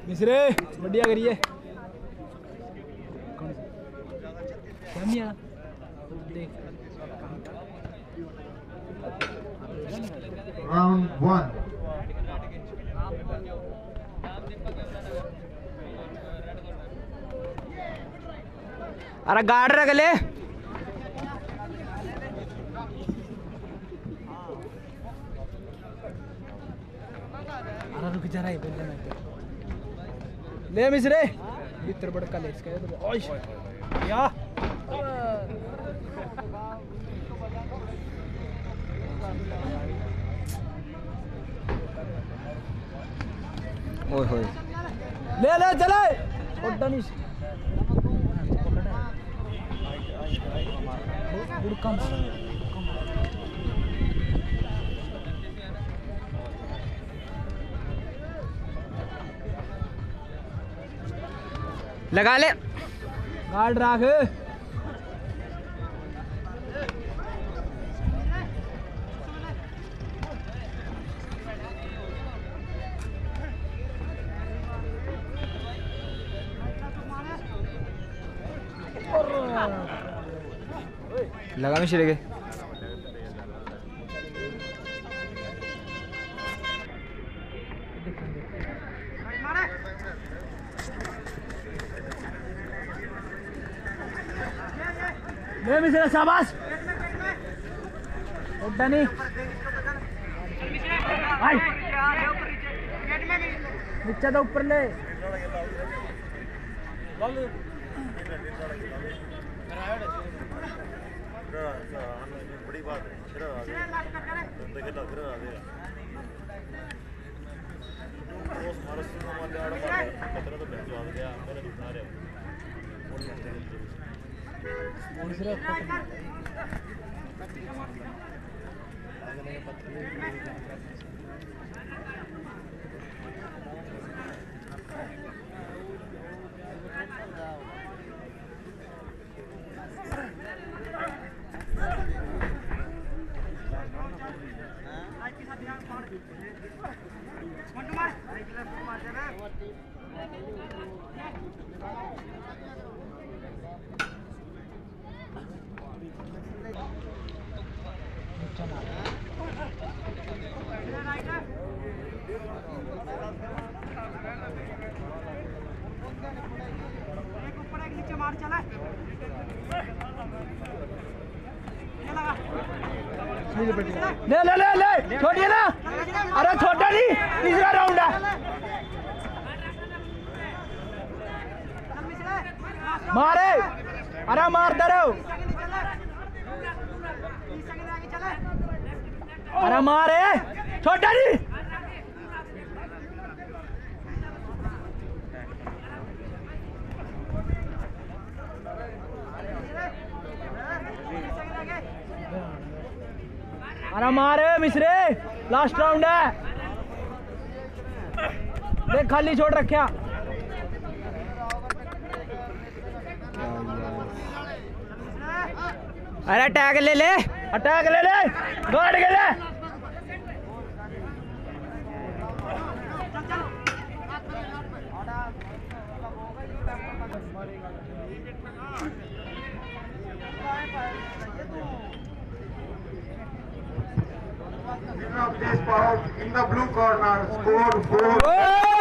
मिश्रे बढ़िया करिए Round 1. अरे गार्ड रख ले। अरे रुक जा रहा है ले मिश्रे भीतर बड़का ले इसका तो ओए या ओए होए ले ले चले ओड्डा नहीं बुड़कम लगा ले गार्ड राख लगा मिश्रे के ले मिश्रे शाबाश उड्डा नहीं भाई नीचे तो ऊपर ले बड़ी बात है ले ले ले ले छोड़िए ना अरे छोटा नहीं तीसरा राउंड है मारे अरे मारते रहो अरे मारे छोटा नहीं अरे मारे मिश्रे लास्ट राउंड है देख खाली छोड़ रखा अरे अटैक ले ले गार्ड के ले Winner of this bout in the blue corner scored 4.